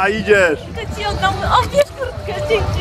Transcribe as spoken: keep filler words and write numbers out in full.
Dobra, idziesz. To ci oddam. O, bierz kurtkę, dzięki.